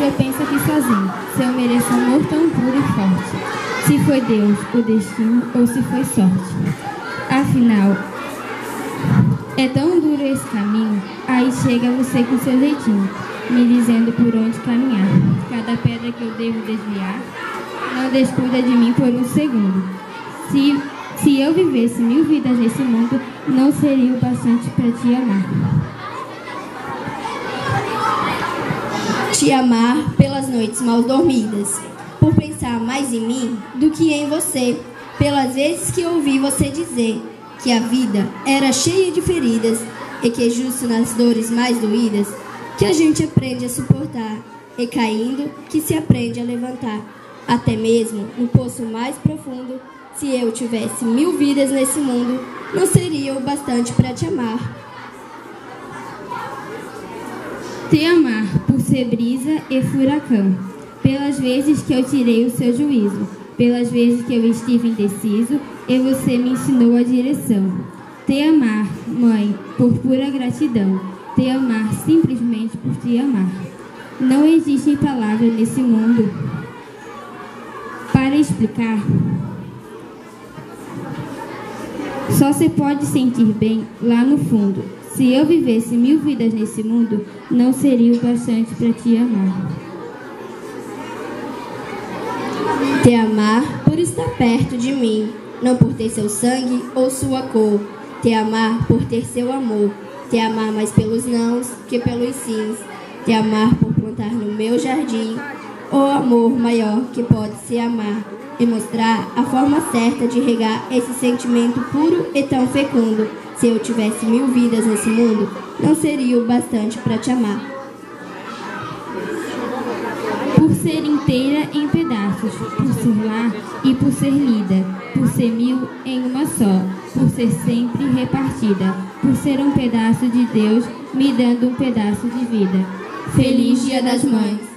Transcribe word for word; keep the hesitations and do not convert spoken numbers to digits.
eu penso aqui sozinho, se eu mereço amor tão puro e forte. Se foi Deus, o destino, ou se foi sorte. Afinal, é tão duro esse caminho, aí chega você com seu jeitinho, me dizendo por onde caminhar. Cada pedra que eu devo desviar, não descuida de mim por um segundo. Se, se eu vivesse mil vidas nesse mundo, não seria o bastante para te amar. Te amar pelas noites mal dormidas, por pensar mais em mim do que em você, pelas vezes que ouvi você dizer que a vida era cheia de feridas e que é justo nas dores mais doídas que a gente aprende a suportar, e caindo que se aprende a levantar, até mesmo no poço mais profundo. Se eu tivesse mil vidas nesse mundo, não seria o bastante para te amar. Te amar por ser brisa e furacão, pelas vezes que eu tirei o seu juízo, pelas vezes que eu estive indeciso e você me ensinou a direção. Te amar, mãe, por pura gratidão, te amar simplesmente por te amar. Não existem palavras nesse mundo para explicar. Só se pode sentir bem lá no fundo. Se eu vivesse mil vidas nesse mundo, não seria o bastante para te amar. Te amar por estar perto de mim, não por ter seu sangue ou sua cor. Te amar por ter seu amor. Te amar mais pelos nãos que pelos sims. Te amar por plantar no meu jardim o amor maior que pode se amar, e mostrar a forma certa de regar esse sentimento puro e tão fecundo. Se eu tivesse mil vidas nesse mundo, não seria o bastante para te amar. Por ser inteira em pedaços, por ser lar e por ser lida, por ser mil em uma só, por ser sempre repartida, por ser um pedaço de Deus me dando um pedaço de vida. Feliz Dia das Mães!